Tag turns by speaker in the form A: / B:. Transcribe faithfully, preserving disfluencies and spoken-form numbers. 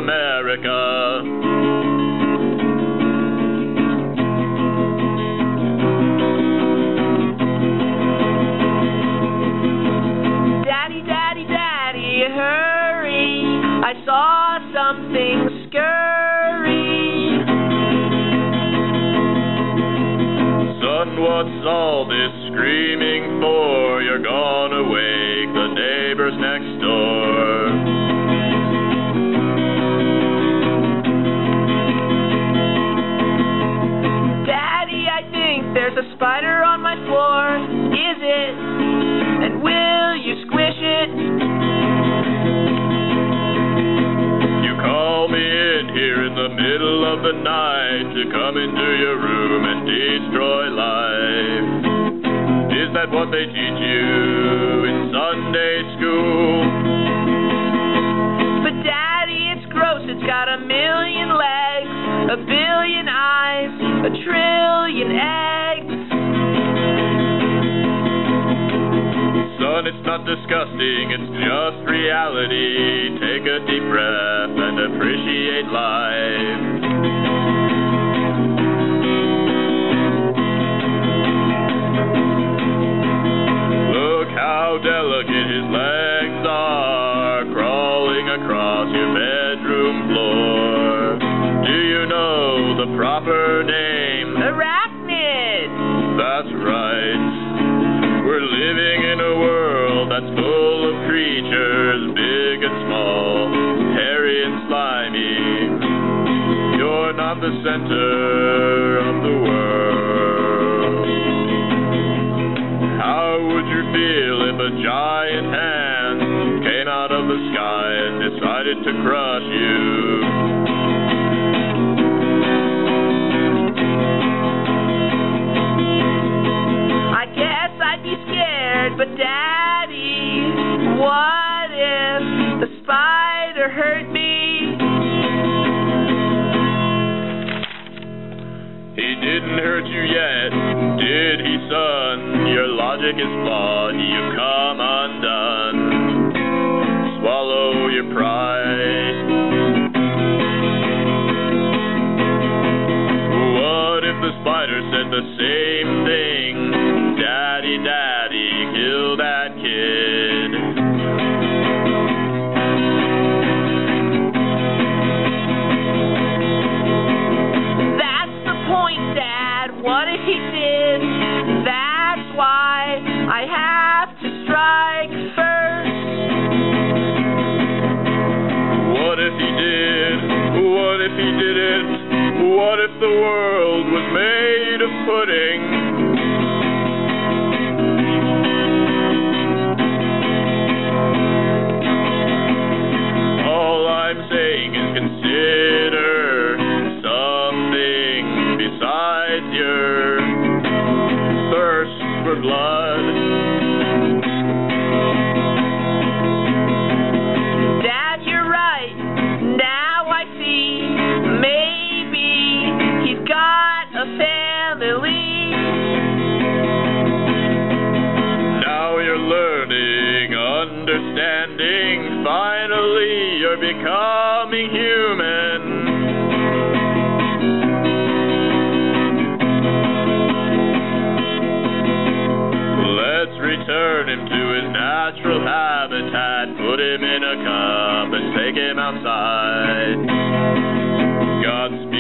A: America.
B: Daddy, daddy, daddy, hurry, I saw something scurry.
A: Son, what's all this screaming for? You're gonna wake the neighbors next door.
B: Daddy, I think there's a spider on my floor. Is it? And will you squish it?
A: You call me in here in the middle of the night to come into your room and destroy life. Is that what they teach you in Sunday school?
B: But Daddy, it's gross. It's got a million legs, a billion eyes, a trillion eggs.
A: Son, it's not disgusting, it's just reality. Take a deep breath and appreciate life. Look how delicate his legs are, crawling across your bedroom floor. Do you know the proper name?
B: Arachnid!
A: That's right. We're living in a world that's full of creatures, big and small, hairy and slimy. You're not the center of the world. How would you feel if a giant hand came out of the sky and decided to crush you?
B: But Daddy, what if the spider hurt me?
A: He didn't hurt you yet, did he, son? Your logic is flawed, you've come undone. Swallow your pride. What if the spider said the same thing? Daddy, daddy, kill that kid.
B: That's the point, Dad. What if he did? That's why I have to strike first.
A: What if he did? What if he didn't? What if the world was made of pudding? Consider something besides your thirst for blood.
B: Dad, you're right. Now I see. Maybe he's got a family.
A: Now you're learning, understanding. Finally, you're becoming human. Let's return him to his natural habitat, put him in a cup and take him outside. Godspeed.